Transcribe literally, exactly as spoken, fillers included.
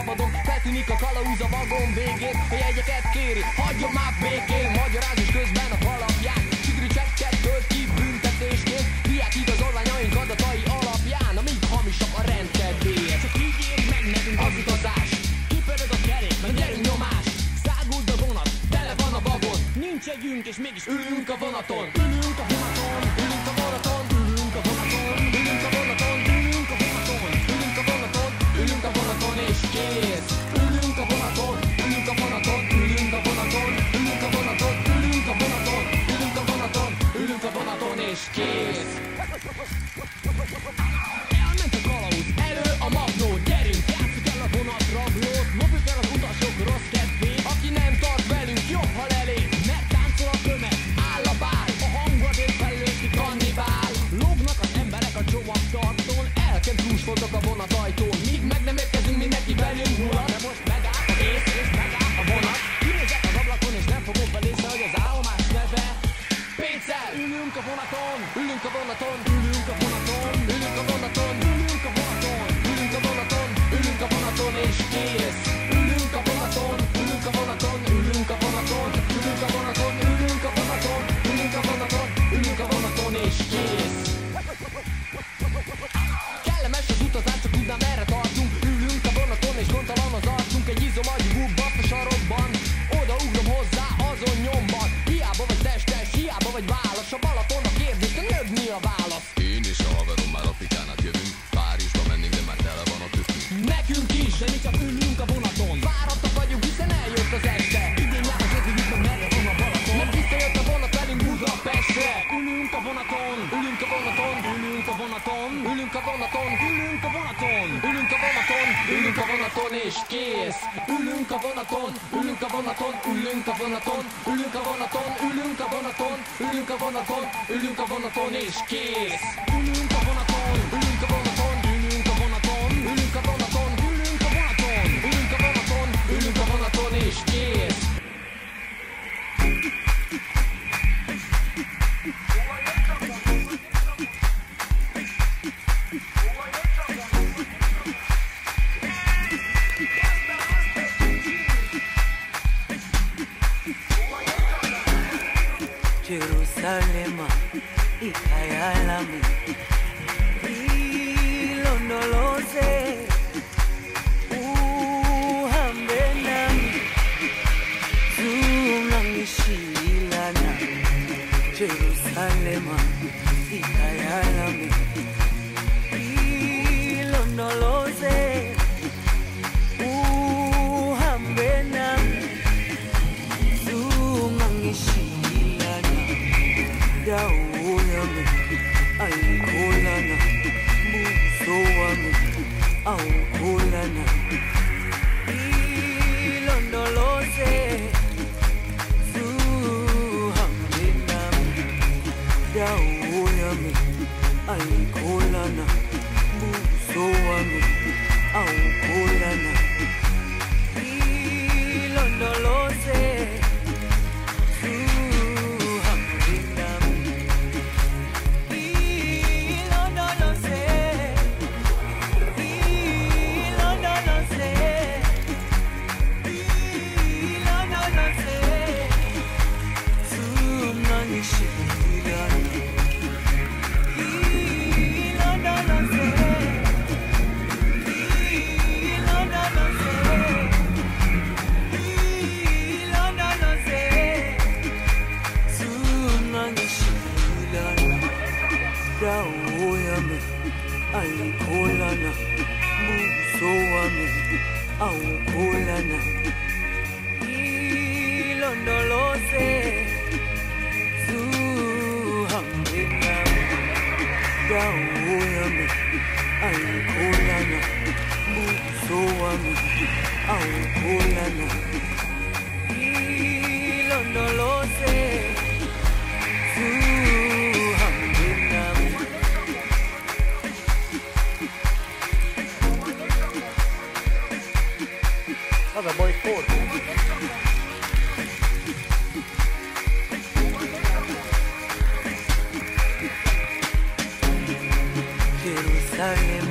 harmadon, feltűnik a kalauz a vagon végén. A jegyeket kéri, hagyjon már békén, magyarázás közben a kalapján. Sigri csekket tölt ki büntetésként, diák igazolványaink adatai alapján. Amíg hamisak a rendkedvélyek, csak így éri meg nekünk az utazás. Kipörög a kerék, meg gyerünk nyomás, száguld a vonat, tele van a vagon. Nincs együnk és mégis ülünk a vonaton. Ülünk a vonaton, ülünk a vonaton, ülünk a vonaton, ülünk a vonaton, ülünk a vonaton, ülünk a vonaton, ülünk a vonaton és kész. Ülünk a vonaton, ülünk a vonaton, ülünk a vonaton, ülünk a vonaton, ülünk a vonaton, ülünk a vonaton, ülünk a vonaton és kész. Elment a kalauz, elő a magnó, gyerünk, játsszuk el a vonatrablót, lopjuk el az utasok rossz kedvét. Aki nem tart velünk, jobb, ha lelép, mert táncol a tömeg, áll a bár, a hangadék felőtti kannibál. Lógnak az emberek a csomagtartón, elkent húsfoltok a vonatajtón. Míg meg nem érkezünk, mindenki velünk mulat, de most megáll a vész és megáll a vonat. Kinézek az ablakon és nem fogom fel észre, hogy az állomás neve Pécel. Ülünk a vonaton, ülünk a vonaton, ülünk a vonaton, ülünk a vonaton, ülünk a vonaton, ülünk a vonaton, ülünk a vonaton és kész. Ülünk a vonaton, ülünk a vonaton, ülünk a vonaton, ülünk a vonaton, ülünk a vonaton, ülünk a vonaton, ülünk a vonaton és kész. Kellemes az utazás, csak tudnám merre tartunk. Ülünk a vonaton és gondtalan az arcunk. Egy izomagyú gubbat a sarokban, odaugrom hozzá azon nyomban. Hiába vagy testes, hiába vagy válasz. A Balaton a kérdés, de nőbb mi a válasz? Én és a haverom már Afrikán át jövünk. Párizsba mennénk, de már tele van a tüskünk. Nekünk is, de mi csak ülünk a vonaton. Fáradtak vagyunk, hiszen eljött az este. Idén jár az ötlik, mert merre van a Balaton. Mert visszajött a vonat velünk Budapestre. Ülünk a vonaton, ülünk a vonaton, ülünk a vonaton, ülünk a vonaton, ülünk a vonaton, ülünk a vonaton, ülünk a vonaton és kész. Ülünk a vonaton, ülünk a vonaton, ülünk a vonaton, ülünk a vonaton, ülünk a vonaton, ülünk a vonaton, ülünk a vonaton és kész. Ülünk a vonaton, ülünk a vonaton, ülünk a vonaton, ülünk a vonaton, ülünk a vonaton, ülünk a vonaton, ülünk a vonaton és kész. Jerusalema, ikhaya lami, ilondoloze, uhambe nami, zungangishilana. Jerusalema, ikhaya lami, ilondoloze, uhambe nami, zungangishilana. Dawo yami ayikholana, buso wami awukholana. Ilondoloze, zuhambe nami. Dawo yami ayikholana, buso wami awukholana. Ilondoloze, dawo yami ayikholana, buso wami awukholana. Ilondoloze, zuhambe nami. Dawo yami ayikholana, buso wami awukholana. Ilondoloze, zuhambe nami. Vabbè, poi corto. Jerusalem,